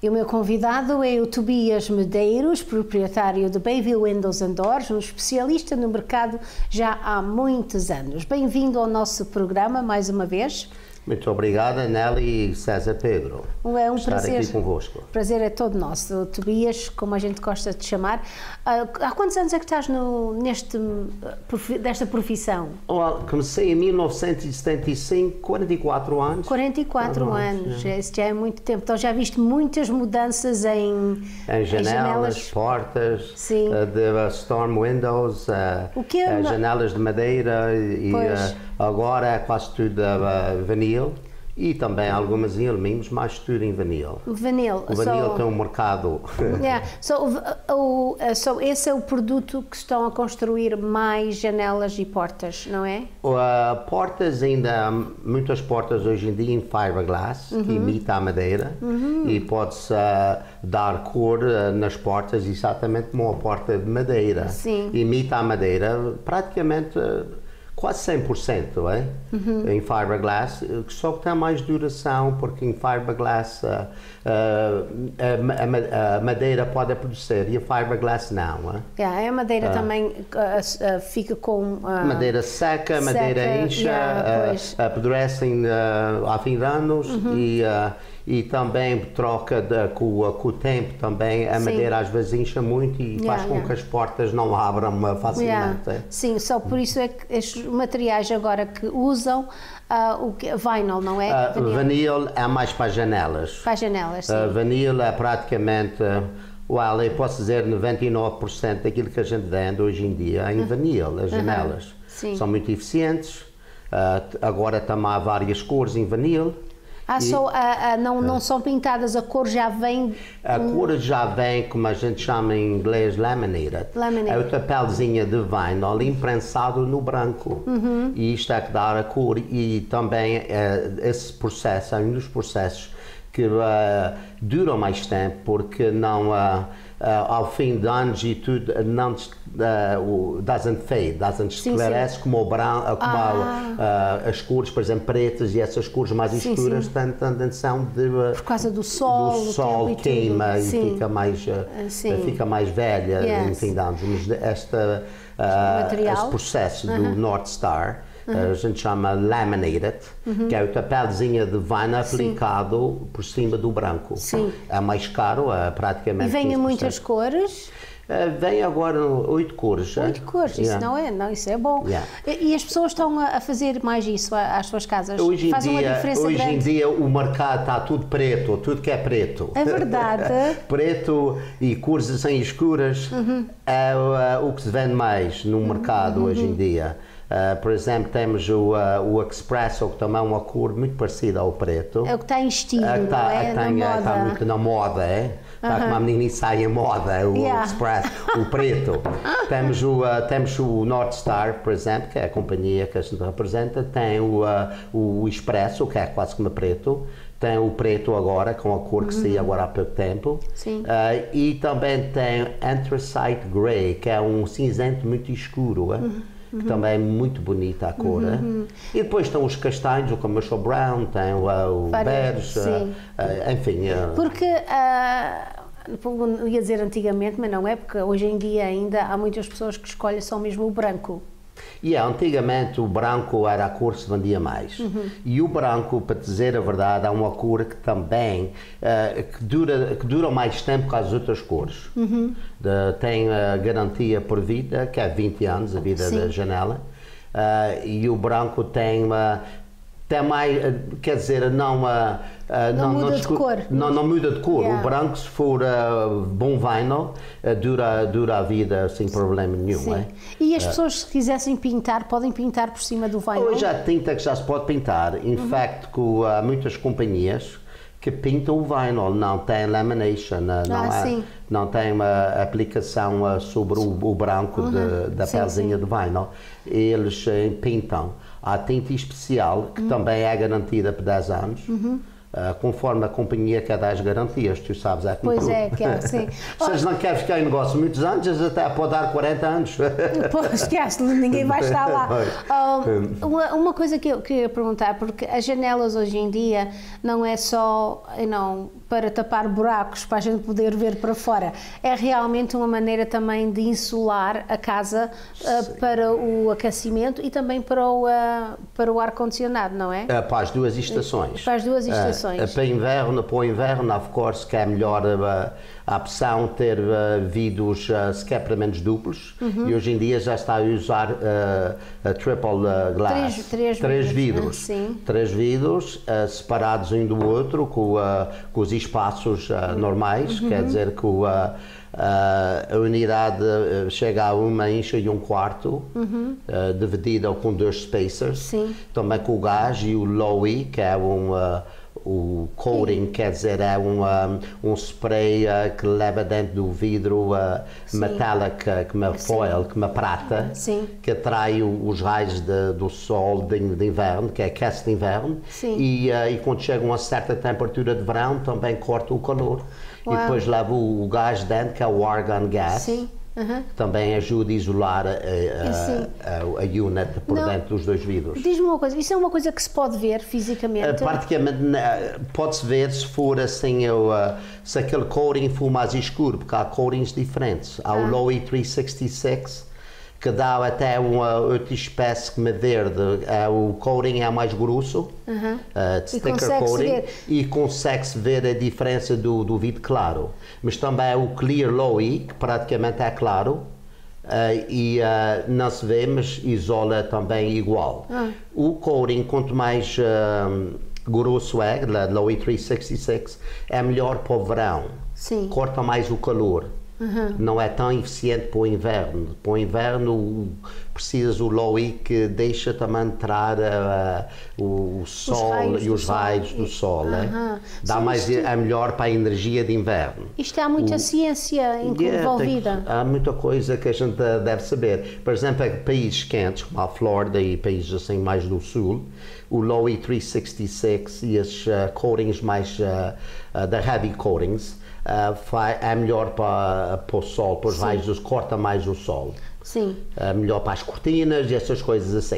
E o meu convidado é o Tobias Medeiros, proprietário de Bayview Windows and Doors, um especialista no mercado já há muitos anos. Bem-vindo ao nosso programa mais uma vez. Muito obrigada, Nelly e César Pedro. É um estar prazer aqui convosco. O prazer é todo nosso. Tobias, como a gente gosta de chamar. Há quantos anos é que estás desta profissão? Comecei em 1975, 44 anos. 44 anos, isso já é muito tempo. Então já viste muitas mudanças em janelas, portas, sim. De storm windows, janelas de madeira e agora é quase tudo vinil e também algumas em alumínio, mas tudo em vinil. O vinil tem um mercado. Yeah. Esse é o produto que estão a construir mais janelas e portas, não é? Portas ainda, muitas portas hoje em dia em fiberglass, que imita a madeira e pode-se dar cor nas portas exatamente como uma porta de madeira. Sim. Imita a madeira praticamente quase 100%, em fiberglass, só que tem mais duração, porque em fiberglass a madeira pode apodrecer e a fiberglass não. A madeira também fica com... madeira seca, madeira incha, apodrecem ao fim de anos e também troca com o tempo também, a madeira às vezes incha muito e faz com que as portas não abram facilmente. Sim, só por isso é que estes materiais agora que usam o vinyl, não é? Vinil é mais para janelas. Para janelas, sim. Vinil é praticamente, eu posso dizer 99% daquilo que a gente vende hoje em dia em vinil, as janelas. São muito eficientes, agora também há várias cores em vinil. Não são pintadas, a cor já vem... A cor já vem, como a gente chama em inglês, laminated. É o papelzinho de vinyl imprensado no branco. E isto é que dá a cor. E também esse processo é um dos processos que dura mais tempo, porque não... ao fim de anos e tudo, não doesn't fade, esclarece como o branco, as cores, por exemplo, pretas e essas cores mais escuras têm tendência de... Por causa do sol. O sol queima e fica mais velha em fim de anos. Mas este processo do North Star, a gente chama laminated, que é o papelzinho de vinyl aplicado por cima do branco. É mais caro, praticamente. E vem em muitas cores? Vem agora 8 cores. 8 cores, isso isso é bom. E as pessoas estão a fazer mais isso às suas casas? Faz uma diferença grande? Hoje em dia o mercado está tudo preto, tudo que é preto. É verdade. Preto e cores assim escuras é o que se vende mais no mercado hoje em dia. Por exemplo, temos o Expresso, que também é uma cor muito parecida ao preto. É o que está em estilo, está muito na moda, Está como a menina sai em moda, o Expresso, o preto. Temos o North Star, por exemplo, que é a companhia que a gente representa, tem o Expresso, que é quase como preto. Tem o preto agora, com a cor que saiu agora há pouco tempo. E também tem Anthracite Grey, que é um cinzento muito escuro. Que também é muito bonita a cor. E depois estão os castanhos, o Commercial Brown, tem o Beige, enfim. Porque, eu ia dizer antigamente, mas não é, porque hoje em dia ainda há muitas pessoas que escolhem só mesmo o branco. Antigamente o branco era a cor que se vendia mais. E o branco, para dizer a verdade, é uma cor que também que dura mais tempo que as outras cores. Tem a garantia por vida, que é 20 anos, a vida da janela. E o branco tem mais, quer dizer, não muda de cor. Não muda de cor. O branco, se for bom vinyl, dura a vida sem problema nenhum. E as pessoas, se quisessem pintar, podem pintar por cima do vinyl? Hoje há tinta que já se pode pintar. In fact, há muitas companhias que pintam o vinyl, não tem lamination, não tem uma aplicação sobre o branco da pelzinha de vinyl. Eles pintam. Há tinta especial, que também é garantida por 10 anos, conforme a companhia quer dar as garantias, tu sabes, é como Pois é, que é, sim. Se eles não querem ficar em negócio muitos anos, eles até podem dar 40 anos. Pois, esquece, ninguém vai estar lá. Uma coisa que eu queria perguntar, porque as janelas hoje em dia não é só para tapar buracos, para a gente poder ver para fora, é realmente uma maneira também de insular a casa para o aquecimento e também para o ar-condicionado, não é? Para as duas estações. Para as duas estações. Para o inverno, of course, que é melhor a opção ter vidros escapamentos duplos, e hoje em dia já está a usar triple glass. Três vidros. Sim. Três vidros separados um do outro com os espaços normais, quer dizer que a unidade chega a 1,1 inch, dividida com 2 spacers. Sim. Também com o gás e o Low-E, que é o coating, quer dizer, é um spray que leva dentro do vidro metálico, como foil, como prata, que atrai os raios do sol de inverno, que é aquece de inverno, e quando chega a uma certa temperatura de verão também corta o calor. Uau. E depois leva o gás dentro, que é o argon gas. Que também ajuda a isolar a unit por dentro dos dois vidros. Diz-me uma coisa, isso é uma coisa que se pode ver fisicamente? Praticamente pode-se ver se for assim, se aquele coating for mais escuro, porque há coatings diferentes. Há o Low-E 366, que dá até uma outra espécie como verde, o coating é mais grosso, sticker coating, e consegue-se ver a diferença do vidro claro. Mas também é o Clear Low-E, que praticamente é claro, e não se vê, mas isola também igual. O coating, quanto mais grosso é, Low-E 366, é melhor para o verão, corta mais o calor. Não é tão eficiente para o inverno. Para o inverno precisas o Low-E que deixa também entrar o sol e os raios do sol. Dá mais, é melhor para a energia de inverno. Isto há muita ciência envolvida. Há muita coisa que a gente deve saber. Por exemplo, países quentes, como a Flórida e países assim mais do sul, o Low-E 366 e esses coatings mais da heavy coatings, é melhor para o sol, para os raios, corta mais o sol. Sim. Melhor para as cortinas e essas coisas assim.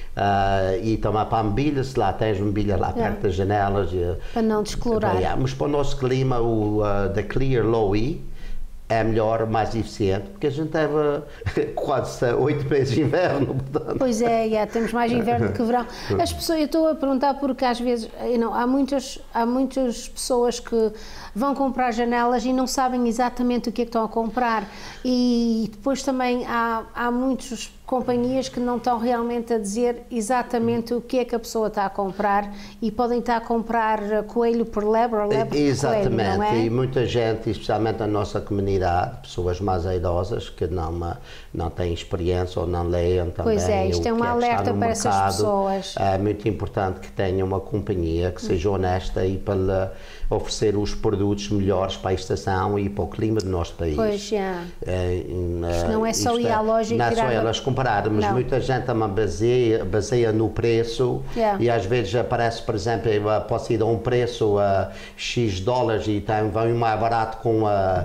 E também para a mobília, se lá tens mobília lá perto das janelas. Para não descolorar. Mas para o nosso clima, o da Clear Low-E é melhor, mais eficiente, porque a gente teve quase 8 meses de inverno. Portanto. Pois é, temos mais inverno que verão. As pessoas, eu estou a perguntar porque às vezes há muitas pessoas que vão comprar janelas e não sabem exatamente o que é que estão a comprar, e depois também há muitas companhias que não estão realmente a dizer exatamente o que é que a pessoa está a comprar, e podem estar a comprar coelho por lebre ou lebre por coelho, exatamente, não é? E muita gente, especialmente na nossa comunidade, pessoas mais idosas que não têm experiência ou não leiam também. Pois é, isto é um alerta para essas pessoas. É muito importante que tenha uma companhia que seja honesta e para oferecer os produtos melhores para a estação e para o clima do nosso país. Pois, isto não é só ir à loja e tirar... Não é só elas comparar, mas muita gente também baseia no preço, e às vezes aparece, por exemplo, posso ir a um preço a X dólares e vão mais barato com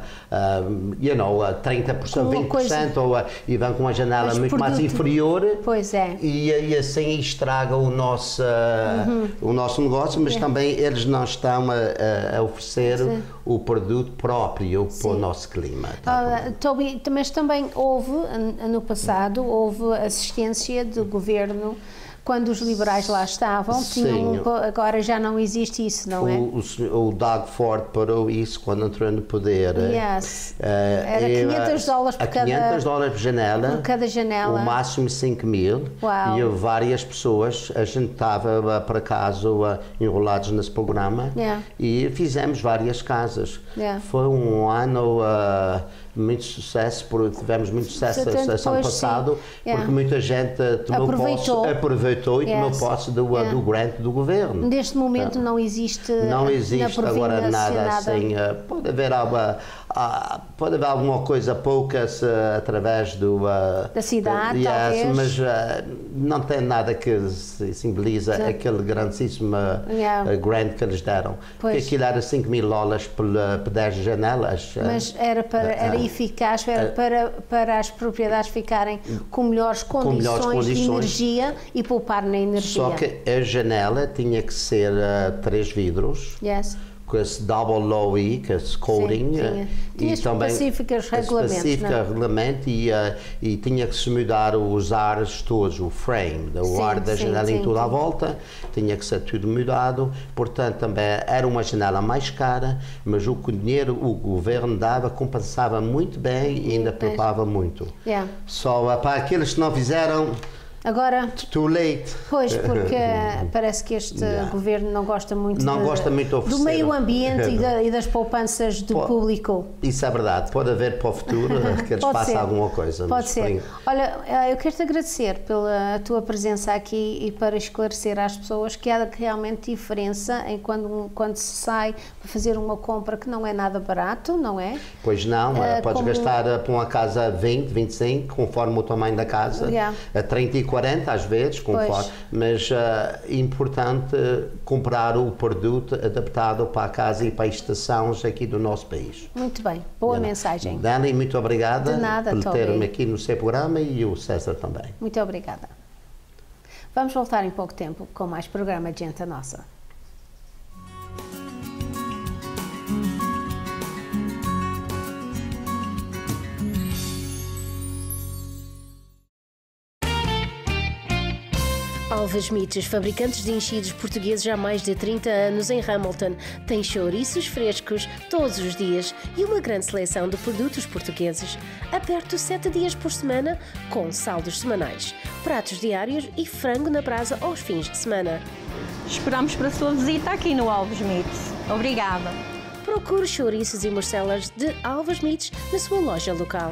30%, 20%, e vão com uma janela muito mais inferior. Pois é. E assim estraga o nosso negócio, mas também eles não estão a oferecer o produto próprio para o nosso clima. Toby, mas também houve, no passado, houve assistência do governo quando os liberais lá estavam. Agora já não existe isso, não é? O Doug Ford parou isso quando entrou no poder. Era $500 por $500 por cada janela. O máximo 5.000. Uau. E houve várias pessoas, a gente estava, por acaso, enrolados nesse programa, e fizemos várias casas. Foi um ano... muito sucesso, tivemos muito sucesso a ano passado, porque muita gente aproveitou e tomou posse do grant do governo. Neste momento não existe agora nada assim, pode haver pode haver alguma coisa poucas através da cidade, talvez. Mas não tem nada que simboliza aquele grandíssimo grant que eles deram. Porque aquilo era $5.000 por 10 janelas. Mas era eficaz, para as propriedades ficarem com melhores condições de energia e poupar na energia. Só que a janela tinha que ser 3 vidros. Yes. Com esse double low E, com esse coating. Tinha também específicos regulamentos. E tinha que se mudar os ares todos, o frame, o ar da janela em toda a volta, tinha que ser tudo mudado. Portanto, também era uma janela mais cara, mas o dinheiro o governo dava compensava muito bem e ainda poupava muito. Só para aqueles que não fizeram. Agora, too late. Pois, porque parece que este governo não gosta muito, do meio ambiente e das poupanças do público. Isso é verdade. Pode haver para o futuro que eles façam alguma coisa. Pode ser. Olha, eu quero-te agradecer pela tua presença aqui e para esclarecer às pessoas que há realmente diferença em quando se sai para fazer uma compra que não é nada barato, não é? Pois não. Podes gastar para uma casa 20, 25, conforme o tamanho da casa, a 30 e 40 às vezes, conforme, mas é importante comprar o produto adaptado para a casa e para as estações aqui do nosso país. Muito bem, boa mensagem. Dani, muito obrigada por ter-me aqui no seu programa e o César também. Muito obrigada. Vamos voltar em pouco tempo com mais programa de Gente Nossa. Alves Mites, fabricantes de enchidos portugueses há mais de 30 anos em Hamilton, tem chouriços frescos todos os dias e uma grande seleção de produtos portugueses. Aberto 7 dias por semana, com saldos semanais, pratos diários e frango na brasa aos fins de semana. Esperamos para a sua visita aqui no Alves Mites. Obrigada. Procure chouriços e morcelas de Alves Mites na sua loja local.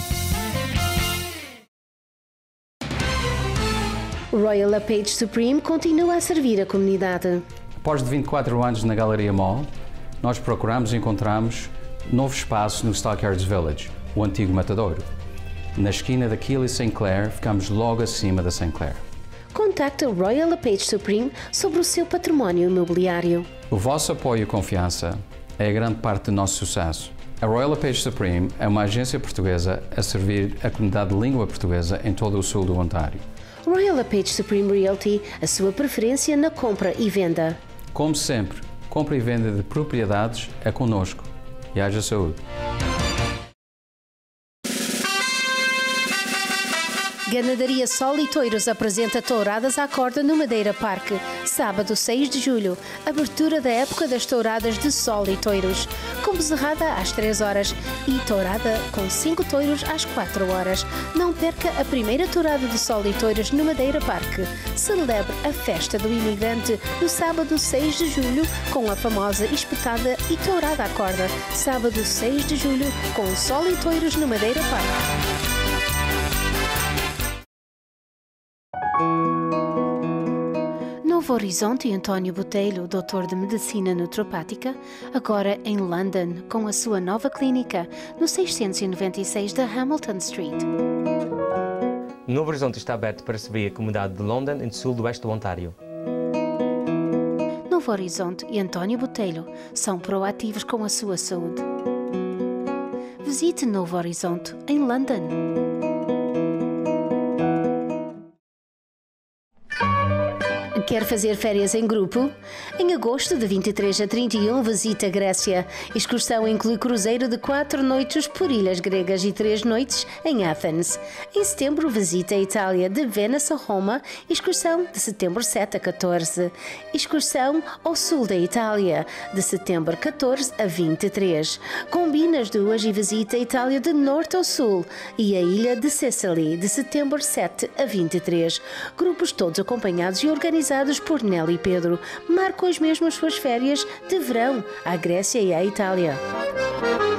Royal LePage Supreme continua a servir a comunidade. Após 24 anos na Galeria Mall, nós procuramos e encontramos novo espaço no Stockyards Village, o antigo Matadouro. Na esquina da Keele e St. Clair, ficamos logo acima da St. Clair. Contacte o Royal LePage Supreme sobre o seu património imobiliário. O vosso apoio e confiança é a grande parte do nosso sucesso. A Royal LePage Supreme é uma agência portuguesa a servir a comunidade de língua portuguesa em todo o sul do Ontário. Royal LePage Supreme Realty, a sua preferência na compra e venda. Como sempre, compra e venda de propriedades é connosco. E haja saúde. Ganadaria Sol e Toiros apresenta touradas à corda no Madeira Parque, sábado 6 de julho, abertura da época das touradas de Sol e Toiros, com bezerrada às 3 horas e tourada com 5 touros às 4 horas. Não perca a primeira tourada de Sol e Toiros no Madeira Parque. Celebre a festa do imigrante no sábado 6 de julho com a famosa espetada e tourada à corda, sábado 6 de julho com Sol e Toiros no Madeira Parque. Novo Horizonte e António Botelho, doutor de Medicina Naturopática, agora em London, com a sua nova clínica, no 696 da Hamilton Street. Novo Horizonte está aberto para servir a comunidade de London e do sul do oeste do Ontário. Novo Horizonte e António Botelho são proativos com a sua saúde. Visite Novo Horizonte em London. Quer fazer férias em grupo? Em agosto, de 23 a 31, visita a Grécia. Excursão inclui cruzeiro de 4 noites por ilhas gregas e 3 noites em Athens. Em setembro, visita a Itália, de Venice a Roma. Excursão de setembro 7 a 14. Excursão ao sul da Itália, de setembro 14 a 23. Combina as duas e visita a Itália de norte ao sul e a ilha de Sicily, de setembro 7 a 23. Grupos todos acompanhados e organizados por Nelly e Pedro, marcam hoje mesmo as suas férias de verão à Grécia e à Itália.